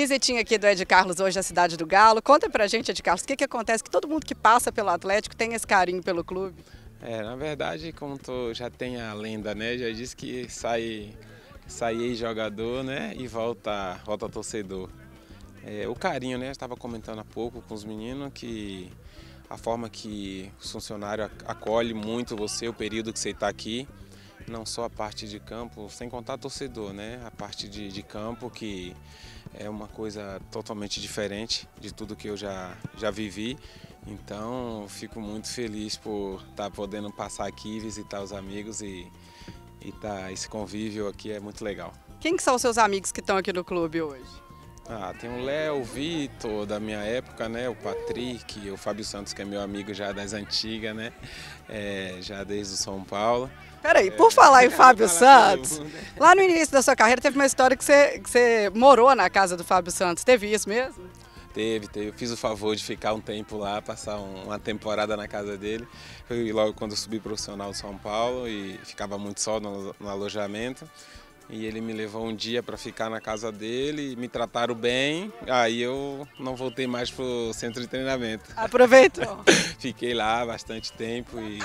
Visitinha aqui do Ed Carlos hoje na cidade do Galo. Conta pra gente, Ed Carlos, o que acontece que todo mundo que passa pelo Atlético tem esse carinho pelo clube? Na verdade, como tu já tem a lenda, né? Já disse que sai ex-jogador, né? E volta torcedor. O carinho, né? Eu estava comentando há pouco com os meninos que a forma que o funcionário acolhe muito você, o período que você está aqui, não só a parte de campo, sem contar torcedor, né? A parte de campo que é uma coisa totalmente diferente de tudo que eu já vivi. Então, fico muito feliz por estar podendo passar aqui, visitar os amigos e esse convívio aqui é muito legal. Quem que são os seus amigos que estão aqui no clube hoje? Tem o Léo, o Vitor, da minha época, né? O Patrick, o Fábio Santos, que é meu amigo já das antigas, né? Já desde o São Paulo. Peraí, por falar em Fábio Santos, lá no início da sua carreira teve uma história que você morou na casa do Fábio Santos, teve isso mesmo? Teve. Eu fiz o favor de ficar um tempo lá, passar uma temporada na casa dele. Foi logo quando eu subi profissional de São Paulo e ficava muito só no alojamento. E ele me levou um dia para ficar na casa dele, me trataram bem, aí eu não voltei mais para o centro de treinamento. Aproveitou? Fiquei lá bastante tempo e...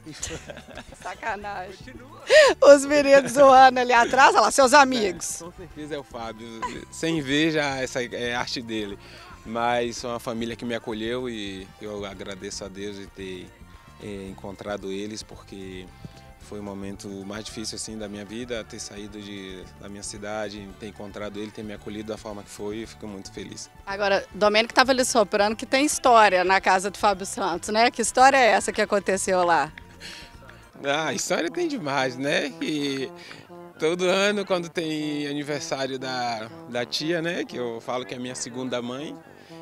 Sacanagem. Os meninos zoando ali atrás, olha lá, seus amigos. Com certeza é o Fábio, sem ver já essa é a arte dele. Mas é uma família que me acolheu e eu agradeço a Deus de ter encontrado eles, porque foi o momento mais difícil assim da minha vida, ter saído da minha cidade, ter encontrado ele, ter me acolhido da forma que foi, eu fico muito feliz. Agora, Domênico estava ali soprando que tem história na casa do Fábio Santos, né? Que história é essa que aconteceu lá? A história tem demais, né? E todo ano, quando tem aniversário da tia, né? Que eu falo que é a minha segunda mãe,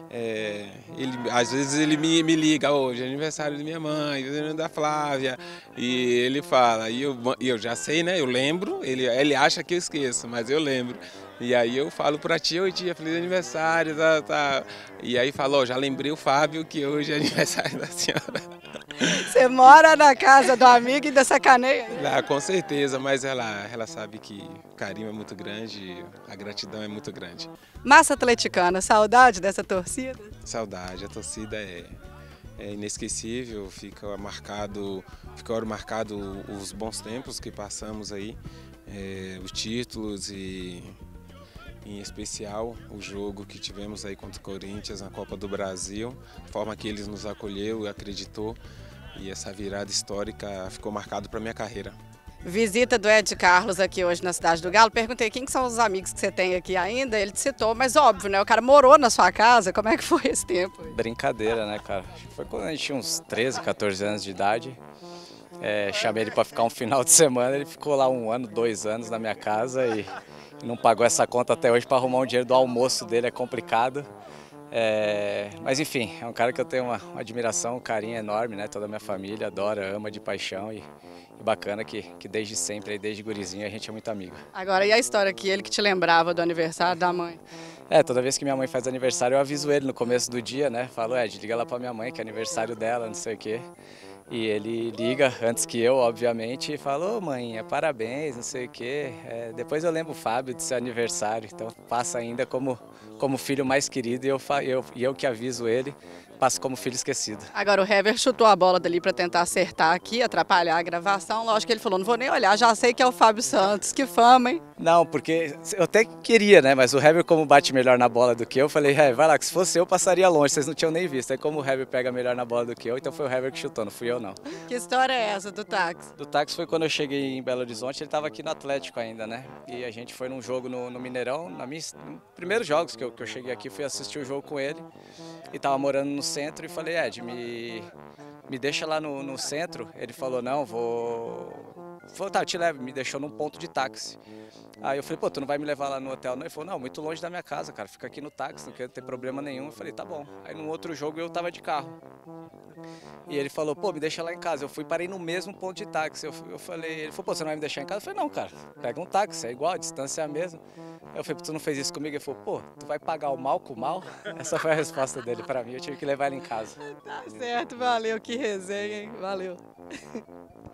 às vezes ele me liga hoje, é aniversário de minha mãe, da Flávia, e ele fala, e eu já sei, né? Eu lembro, ele acha que eu esqueço, mas eu lembro. E aí eu falo pra tia, oi tia, feliz aniversário, tá. E aí falou, já lembrei o Fábio que hoje é aniversário da senhora. Você mora na casa do amigo e ainda sacaneia? Com certeza, mas ela sabe que o carinho é muito grande, a gratidão é muito grande. Massa atleticana, saudade dessa torcida? Saudade, a torcida é inesquecível, ficaram marcado os bons tempos que passamos aí, os títulos e em especial o jogo que tivemos aí contra o Corinthians na Copa do Brasil, a forma que eles nos acolheu e acreditou, e essa virada histórica ficou marcado para minha carreira. Visita do Ed Carlos aqui hoje na cidade do Galo. Perguntei quem são os amigos que você tem aqui ainda, ele te citou, mas óbvio, né? O cara morou na sua casa, como é que foi esse tempo? Brincadeira, né, cara? Foi quando a gente tinha uns 13, 14 anos de idade. Chamei ele para ficar um final de semana, ele ficou lá 1 ano, 2 anos na minha casa e não pagou essa conta até hoje. Para arrumar um dinheiro do almoço dele é complicado. Mas enfim, é um cara que eu tenho uma admiração, um carinho enorme, né? Toda a minha família adora, ama de paixão e bacana que desde sempre, desde gurizinho, a gente é muito amigo. Agora, e a história que ele que te lembrava do aniversário da mãe? Toda vez que minha mãe faz aniversário eu aviso ele no começo do dia, né? Falo, Ed, liga lá pra minha mãe que é aniversário dela, não sei o quê. E ele liga antes que eu, obviamente, e fala, ô mãe, parabéns, não sei o quê. Depois eu lembro o Fábio de seu aniversário, então passa ainda como filho mais querido e eu que aviso ele, passo como filho esquecido. Agora o Hever chutou a bola dali para tentar acertar aqui, atrapalhar a gravação. Lógico que ele falou, não vou nem olhar, já sei que é o Fábio Santos, que fama, hein? Não, porque eu até queria, né? Mas o Hever, como bate melhor na bola do que eu falei, vai lá, que se fosse eu passaria longe, vocês não tinham nem visto. Aí como o Hever pega melhor na bola do que eu, então foi o Hever que chutou, não fui eu não. Que história é essa do táxi? Do táxi foi quando eu cheguei em Belo Horizonte, ele estava aqui no Atlético ainda, né? E a gente foi num jogo no Mineirão, nos primeiros jogos que eu cheguei aqui, fui assistir o jogo com ele. E tava morando no centro e falei, Ed, me deixa lá no centro. Ele falou, não, tá, eu te levo. Me deixou num ponto de táxi. Aí eu falei, pô, tu não vai me levar lá no hotel não? Ele falou, não, muito longe da minha casa, cara, fica aqui no táxi, não quero ter problema nenhum. Eu falei, tá bom. Aí no outro jogo eu tava de carro. E ele falou, pô, me deixa lá em casa. Eu fui parei no mesmo ponto de táxi. Eu falei, ele falou, pô, você não vai me deixar em casa? Eu falei, não, cara, pega um táxi, é igual, a distância é a mesma. Eu falei, tu não fez isso comigo? Ele falou, pô, tu vai pagar o mal com o mal? Essa foi a resposta dele pra mim, eu tive que levar ele em casa. Tá certo, valeu, que resenha, hein? Valeu.